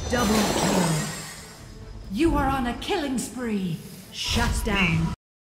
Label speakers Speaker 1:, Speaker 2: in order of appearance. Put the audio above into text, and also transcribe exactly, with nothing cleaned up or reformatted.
Speaker 1: Double kill. You are on a killing spree. Shut down.